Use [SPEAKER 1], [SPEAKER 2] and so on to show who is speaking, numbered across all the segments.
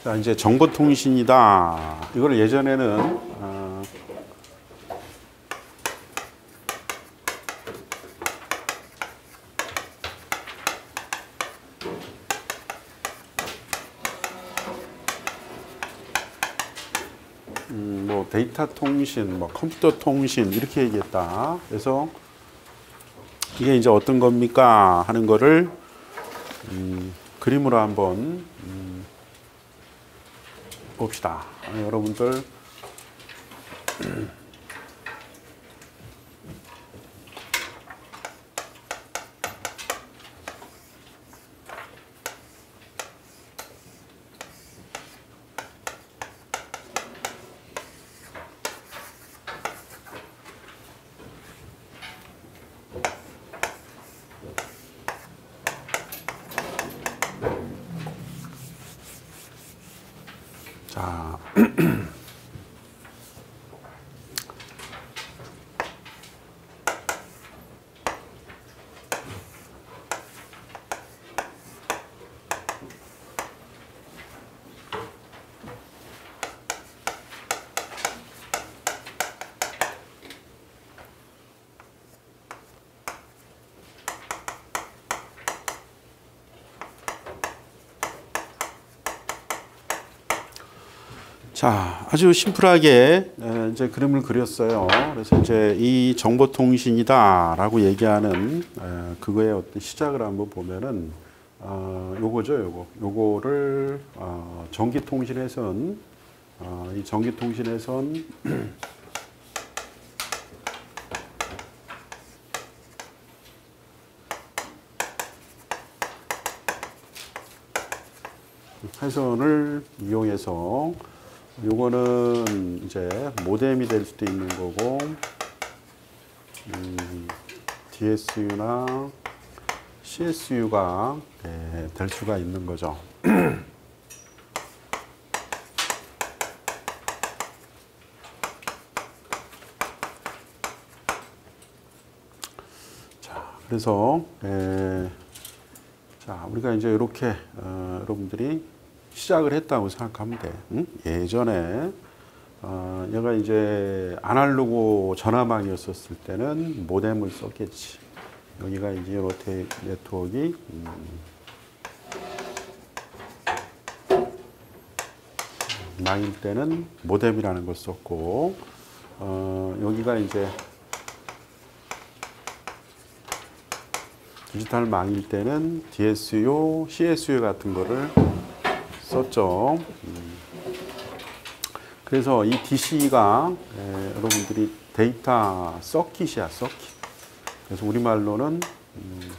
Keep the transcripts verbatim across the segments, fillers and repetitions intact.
[SPEAKER 1] 자, 이제 정보통신이다. 이걸 예전에는 어, 음, 뭐 데이터 통신, 뭐 컴퓨터 통신 이렇게 얘기했다. 그래서 이게 이제 어떤 겁니까 하는 거를 음, 그림으로 한번 음, 봅시다. 아, 여러분들 자. 자, 아주 심플하게 이제 그림을 그렸어요. 그래서 이제 이 정보통신이다라고 얘기하는 그거의 어떤 시작을 한번 보면은 어, 요거죠, 요거. 요거를 어, 전기통신에선 어, 이 전기통신에선 회선을 이용해서 요거는 이제 모뎀이 될 수도 있는 거고, 음, 디에스유나 씨에스유가 네, 될 수가 있는 거죠. 자, 그래서 에, 자, 우리가 이제 이렇게 어, 여러분들이 시작을 했다고 생각하면 돼. 응? 예전에 어, 얘가 이제 아날로그 전화망이었었을 때는 모뎀을 썼겠지. 여기가 이제 로테 네트워크가 음, 망일 때는 모뎀이라는 걸 썼고, 어, 여기가 이제 디지털 망일 때는 디에스유, 씨에스유 같은 거를 썼죠. 음. 그래서 이 디씨가 에, 여러분들이 데이터 서킷이야, 서킷. 그래서 우리말로는 음,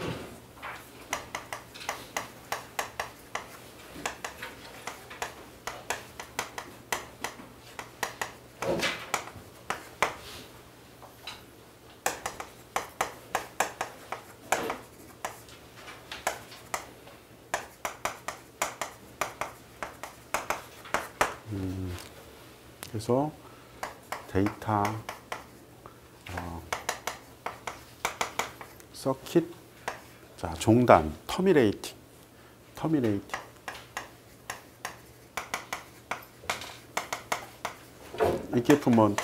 [SPEAKER 1] 음, 그래서 데이터 어, 서킷, 자, 종단, 터미네이팅, 터미네이팅. 이케프먼트.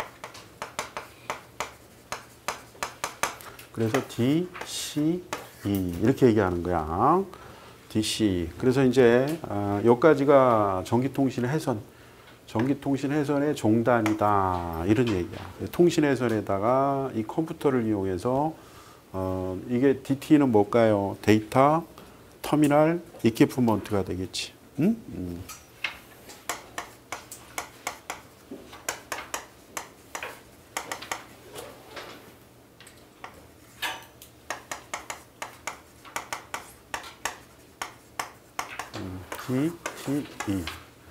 [SPEAKER 1] 그래서 디, 씨, 이 이렇게 얘기하는 거야. 디씨. 그래서 이제 어, 여기까지가 전기통신 회선, 전기통신 회선의 종단이다 이런 얘기야. 통신 회선에다가 이 컴퓨터를 이용해서 어, 이게 디티는 뭘까요? 데이터 터미널 이퀴프먼트가 되겠지. 응? 음. 디, 티, 이.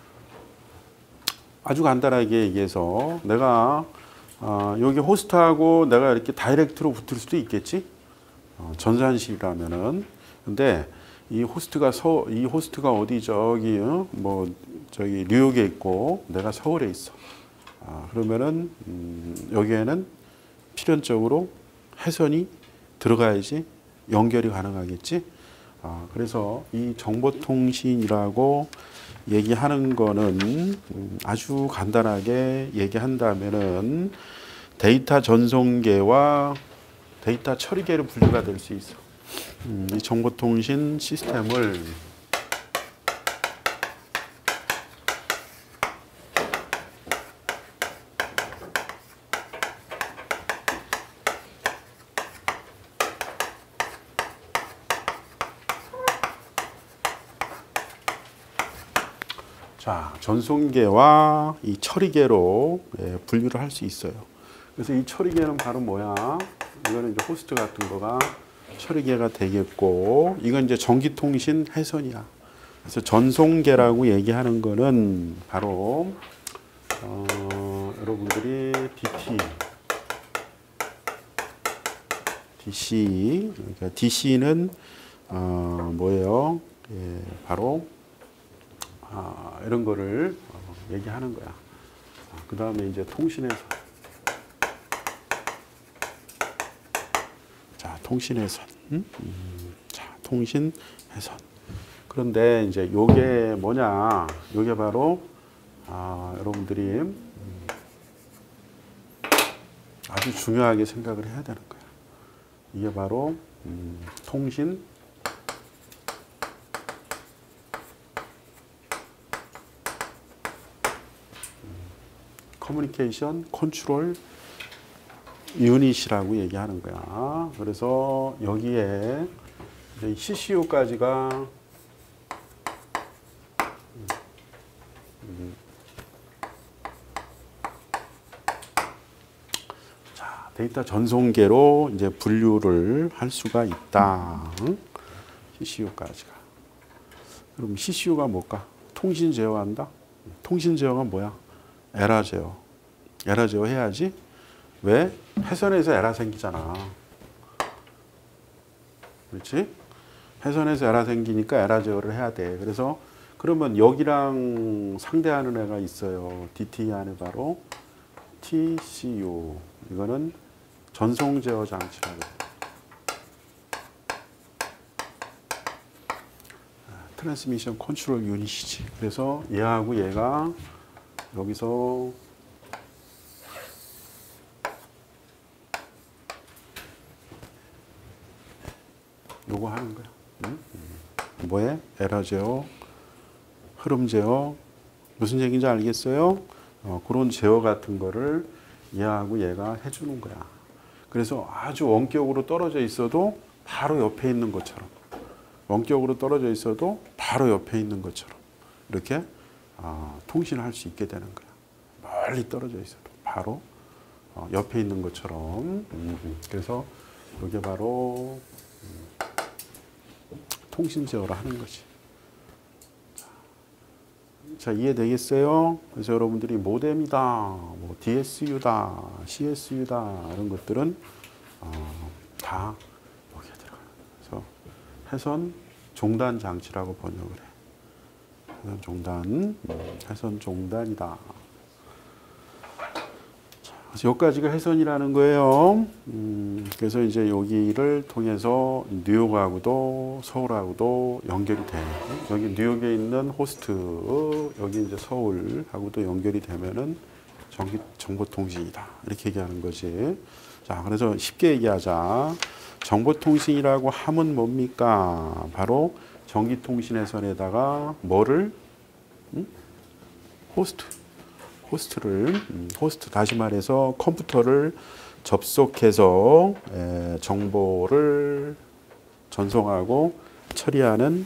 [SPEAKER 1] 아주 간단하게 얘기해서 내가 어, 여기 호스트하고 내가 이렇게 다이렉트로 붙을 수도 있겠지. 어, 전산실이라면은. 근데 이 호스트가 서, 이 호스트가 어디 저기 어? 뭐 저기 뉴욕에 있고 내가 서울에 있어. 아, 그러면은 음, 여기에는 필연적으로 회선이 들어가야지 연결이 가능하겠지. 아, 그래서 이 정보통신이라고 얘기하는 거는 아주 간단하게 얘기한다면은 데이터 전송계와 데이터 처리계로 분류가 될 수 있어. 음, 이 정보통신 시스템을 자, 전송계와 이 처리계로 예, 분류를 할 수 있어요. 그래서 이 처리계는 바로 뭐야? 이거는 이제 호스트 같은 거가 처리계가 되겠고, 이건 이제 전기통신 해선이야. 그래서 전송계라고 얘기하는 거는 바로 어, 여러분들이 디티, 디씨, 그러니까 디씨는 어, 뭐예요? 예, 바로 아, 이런 거를 어, 얘기하는 거야. 아, 그 다음에 이제 통신에서 자, 통신해선. 음? 음, 자, 통신해선. 그런데 이제 요게 뭐냐? 요게 바로 아, 여러분들이 음, 아주 중요하게 생각을 해야 되는 거야. 이게 바로 음, 통신 커뮤니케이션 컨트롤 유닛이라고 얘기하는 거야. 그래서 여기에 이제 씨씨유까지가 자, 데이터 전송계로 이제 분류를 할 수가 있다. 씨씨유까지가. 그럼 씨씨유가 뭘까? 통신 제어한다. 통신 제어가 뭐야? 에러 제어. 에러 제어 해야지. 왜? 회선에서 에러 생기잖아. 그렇지? 회선에서 에러 생기니까 에러 제어를 해야 돼. 그래서 그러면 여기랑 상대하는 애가 있어요. 디티 안에 바로 티씨유. 이거는 전송 제어 장치라고 해. 트랜스미션 컨트롤 유닛이지. 그래서 얘하고 얘가 여기서 요거 하는 거야. 응? 뭐에? 에러 제어, 흐름 제어, 무슨 얘기인지 알겠어요? 어, 그런 제어 같은 거를 얘하고 얘가 해주는 거야. 그래서 아주 원격으로 떨어져 있어도 바로 옆에 있는 것처럼, 원격으로 떨어져 있어도 바로 옆에 있는 것처럼 이렇게 어, 통신을 할 수 있게 되는 거야. 멀리 떨어져 있어도 바로 어, 옆에 있는 것처럼. 음, 그래서 이게 바로 통신 제어를 하는 거지. 자, 자, 이해되겠어요? 그래서 여러분들이 모뎀이다, 뭐 디에스유다, 씨에스유다 이런 것들은 어, 다 여기에 들어가요. 그래서 해선 종단 장치라고 번역을 해. 해선 종단, 음, 해선 종단이다. 그래서 여기까지가 해선이라는 거예요. 음, 그래서 이제 여기를 통해서 뉴욕하고도 서울하고도 연결이 돼. 여기 뉴욕에 있는 호스트, 여기 이제 서울하고도 연결이 되면은 전기 정보통신이다. 이렇게 얘기하는 거지. 자, 그래서 쉽게 얘기하자. 정보통신이라고 하면 뭡니까? 바로 전기통신회선에다가 뭐를? 음? 호스트. 호스트를, 호스트 다시 말해서 컴퓨터를 접속해서 에, 정보를 전송하고 처리하는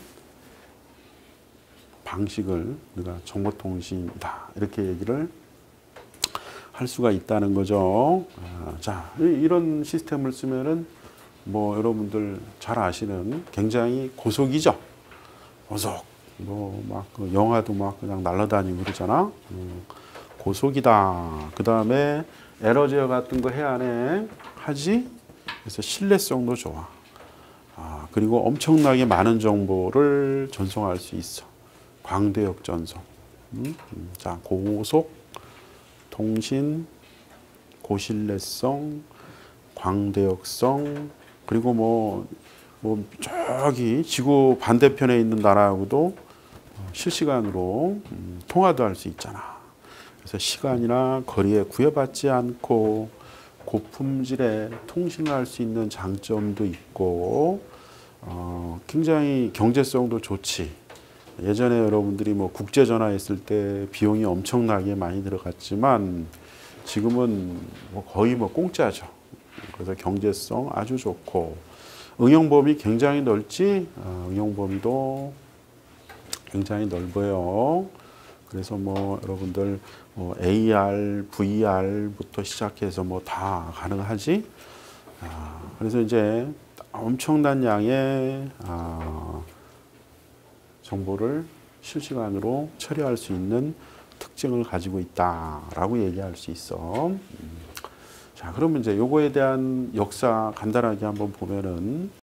[SPEAKER 1] 방식을 우리가 정보통신이다. 이렇게 얘기를 할 수가 있다는 거죠. 아, 자, 이런 시스템을 쓰면은 뭐 여러분들 잘 아시는 굉장히 고속이죠. 고속. 뭐 막 영화도 막 그냥 날아다니고 그러잖아. 음. 고속이다. 그 다음에 에러 제어 같은 거 해야 하네. 하지? 그래서 신뢰성도 좋아. 아, 그리고 엄청나게 많은 정보를 전송할 수 있어. 광대역 전송. 음? 음. 자, 고속, 통신, 고신뢰성, 광대역성, 그리고 뭐, 뭐, 저기 지구 반대편에 있는 나라하고도 실시간으로 음, 통화도 할 수 있잖아. 그래서 시간이나 거리에 구애받지 않고 고품질의 통신을 할 수 있는 장점도 있고, 어, 굉장히 경제성도 좋지. 예전에 여러분들이 뭐 국제 전화했을 때 비용이 엄청나게 많이 들어갔지만 지금은 뭐 거의 뭐 공짜죠. 그래서 경제성 아주 좋고, 응용 범위 굉장히 넓지. 어, 응용 범위도 굉장히 넓어요. 그래서 뭐 여러분들 뭐 에이알, 브이알부터 시작해서 뭐 다 가능하지. 아, 그래서 이제 엄청난 양의 아, 정보를 실시간으로 처리할 수 있는 특징을 가지고 있다라고 얘기할 수 있어. 음. 자, 그러면 이제 요거에 대한 역사 간단하게 한번 보면은